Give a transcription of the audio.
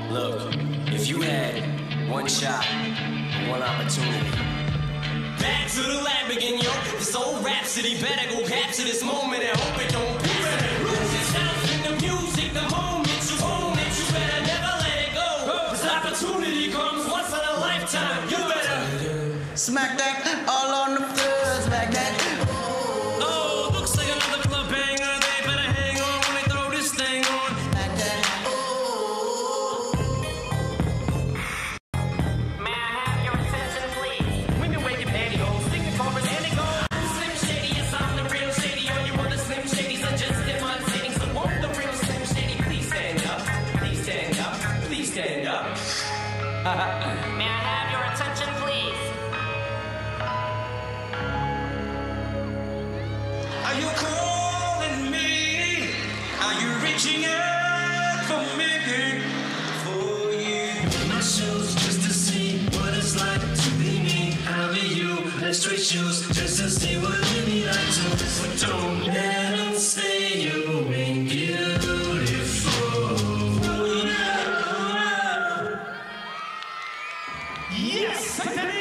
Look, if you had one shot, one opportunity. Back to the lab again, yo. This old rhapsody better go capture this moment and hope it don't lose itself in the music. The moment you own it, you better never let it go. This opportunity comes once in a lifetime. You better smack that all on the floor, smack that. Oh, looks like another club banger. They better hang on when they throw this thing on. Smack that. May I have your attention, please? Women wear your pantyhose, singing chorus, and it goes. Slim Shady, yes, I'm the real Shady. All you other Slim Shadys are just imitating. So won't the real Slim Shady please stand up? Please stand up. Please stand up. May I have your attention, please? Are you calling me? Are you reaching out for me? For you. My shoes just to see what it's like to be me. How be you? Like straight shoes just to see what it be like to. But don't let them say you ain't beautiful. Yes!